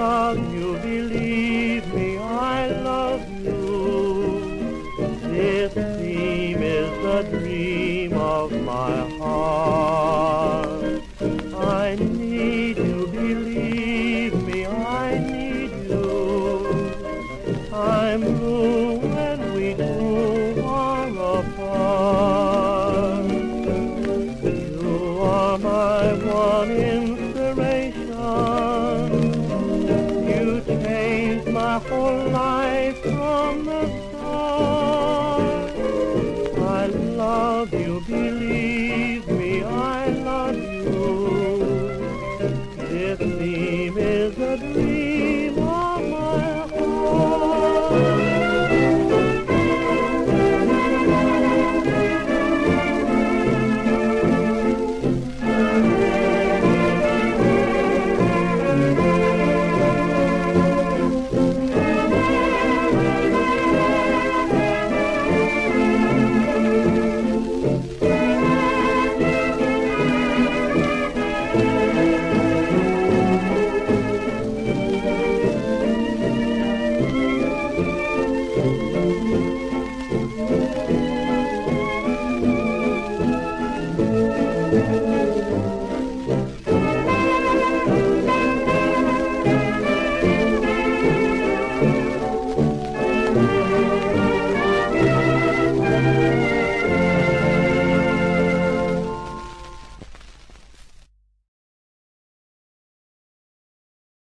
love you, believe me, I love you. This theme is the dream of my heart. I need you, believe me, I need you. I'm blue when we two are apart. You are my one inspiration. You changed my whole life from the start. I love you, believe me, I love you. This theme is a dream